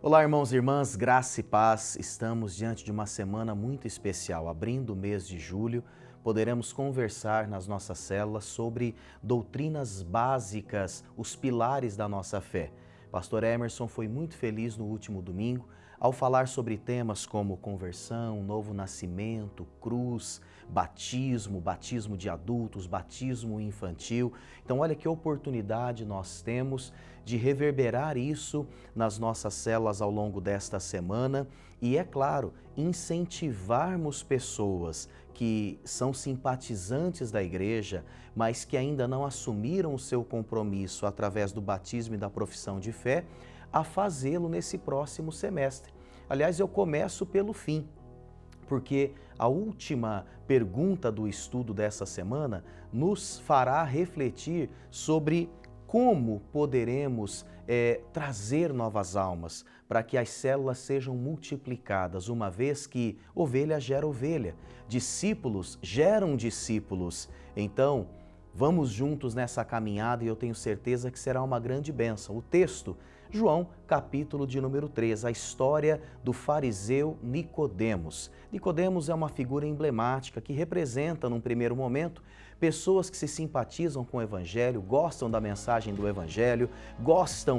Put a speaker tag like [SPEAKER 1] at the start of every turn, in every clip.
[SPEAKER 1] Olá, irmãos e irmãs, graça e paz. Estamos diante de uma semana muito especial. Abrindo o mês de julho, poderemos conversar nas nossas células sobre doutrinas básicas, os pilares da nossa fé. Pastor Emerson foi muito feliz no último domingo ao falar sobre temas como conversão, novo nascimento, cruz, batismo, batismo de adultos, batismo infantil. Então, olha que oportunidade nós temos de reverberar isso nas nossas células ao longo desta semana e, é claro, incentivarmos pessoas que são simpatizantes da igreja, mas que ainda não assumiram o seu compromisso através do batismo e da profissão de fé, a fazê-lo nesse próximo semestre. Aliás, eu começo pelo fim, porque a última pergunta do estudo dessa semana nos fará refletir sobre como poderemos trazer novas almas para que as células sejam multiplicadas, uma vez que ovelha gera ovelha, discípulos geram discípulos. Então, vamos juntos nessa caminhada e eu tenho certeza que será uma grande bênção. O texto, João, capítulo de número 3, a história do fariseu Nicodemos. Nicodemos é uma figura emblemática que representa, num primeiro momento, pessoas que se simpatizam com o Evangelho, gostam da mensagem do Evangelho, gostam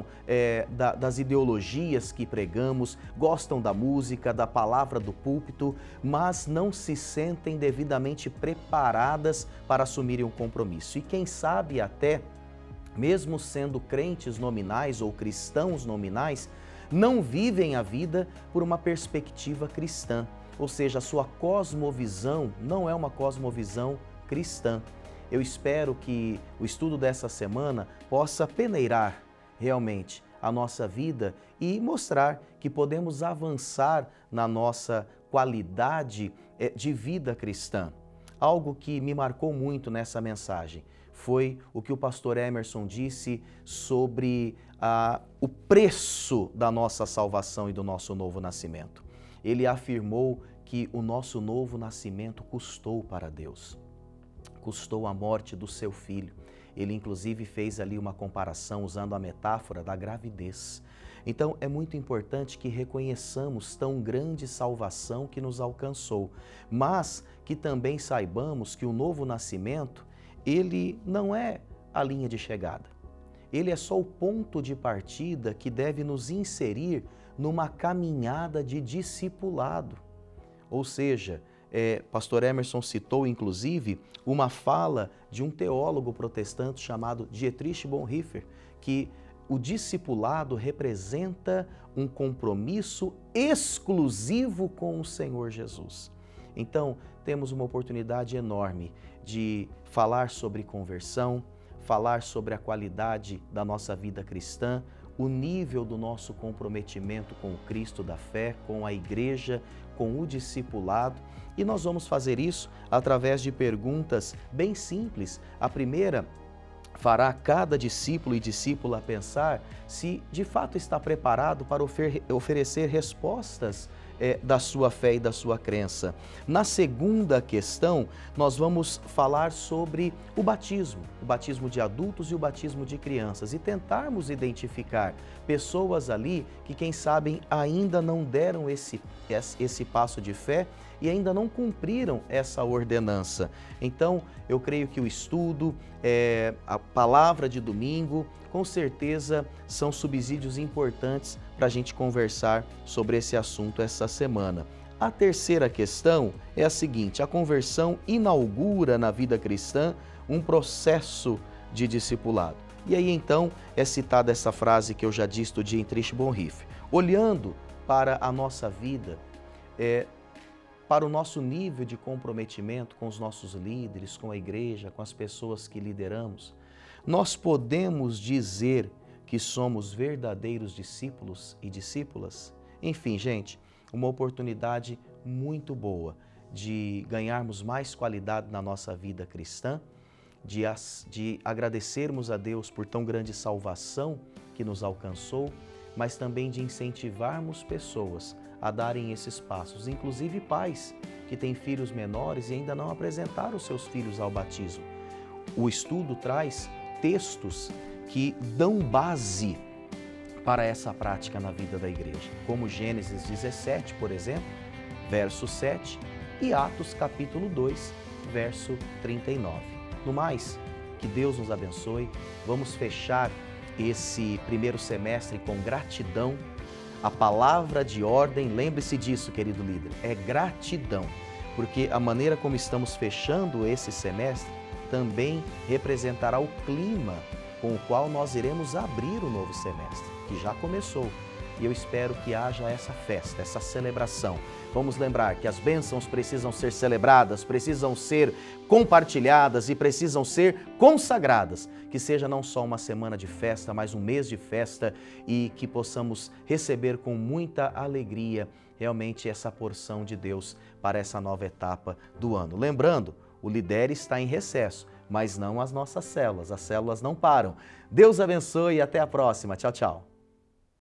[SPEAKER 1] das ideologias que pregamos, gostam da música, da palavra do púlpito, mas não se sentem devidamente preparadas para assumirem um compromisso. E quem sabe até, mesmo sendo crentes nominais ou cristãos nominais, não vivem a vida por uma perspectiva cristã. Ou seja, a sua cosmovisão não é uma cosmovisão cristã. Eu espero que o estudo dessa semana possa peneirar realmente a nossa vida e mostrar que podemos avançar na nossa qualidade de vida cristã. Algo que me marcou muito nessa mensagem foi o que o pastor Emerson disse sobre o preço da nossa salvação e do nosso novo nascimento. Ele afirmou que o nosso novo nascimento custou para Deus. Custou a morte do seu filho. Ele inclusive fez ali uma comparação usando a metáfora da gravidez. Então é muito importante que reconheçamos tão grande salvação que nos alcançou, mas que também saibamos que o novo nascimento, ele não é a linha de chegada. Ele é só o ponto de partida que deve nos inserir numa caminhada de discipulado. Ou seja, pastor Emerson citou inclusive uma fala de um teólogo protestante chamado Dietrich Bonhoeffer, que o discipulado representa um compromisso exclusivo com o Senhor Jesus. Então, temos uma oportunidade enorme de falar sobre conversão, falar sobre a qualidade da nossa vida cristã, o nível do nosso comprometimento com o Cristo da fé, com a igreja, com o discipulado. E nós vamos fazer isso através de perguntas bem simples. A primeira fará cada discípulo e discípula pensar se de fato está preparado para oferecer respostas da sua fé e da sua crença. Na segunda questão, nós vamos falar sobre o batismo de adultos e o batismo de crianças e tentarmos identificar pessoas ali que, quem sabe, ainda não deram esse passo de fé e ainda não cumpriram essa ordenança. Então, eu creio que o estudo, a palavra de domingo, com certeza são subsídios importantes para a gente conversar sobre esse assunto essa semana. A terceira questão é a seguinte: a conversão inaugura na vida cristã um processo de discipulado. E aí então é citada essa frase que eu já disse do Dietrich Bonhoeffer. Olhando para a nossa vida, para o nosso nível de comprometimento com os nossos líderes, com a igreja, com as pessoas que lideramos, nós podemos dizer que somos verdadeiros discípulos e discípulas? Enfim, gente, uma oportunidade muito boa de ganharmos mais qualidade na nossa vida cristã, de agradecermos a Deus por tão grande salvação que nos alcançou, mas também de incentivarmos pessoas a darem esses passos, inclusive pais que têm filhos menores e ainda não apresentaram seus filhos ao batismo. O estudo traz textos que dão base para essa prática na vida da igreja, como Gênesis 17, por exemplo, verso 7, e Atos capítulo 2, verso 39. No mais, que Deus nos abençoe. Vamos fechar esse primeiro semestre com gratidão. A palavra de ordem, lembre-se disso, querido líder, é gratidão, porque a maneira como estamos fechando esse semestre também representará o clima com o qual nós iremos abrir o novo semestre, que já começou. E eu espero que haja essa festa, essa celebração. Vamos lembrar que as bênçãos precisam ser celebradas, precisam ser compartilhadas e precisam ser consagradas. Que seja não só uma semana de festa, mas um mês de festa e que possamos receber com muita alegria realmente essa porção de Deus para essa nova etapa do ano. Lembrando, o Lidere está em recesso, mas não as nossas células. As células não param. Deus abençoe e até a próxima. Tchau, tchau.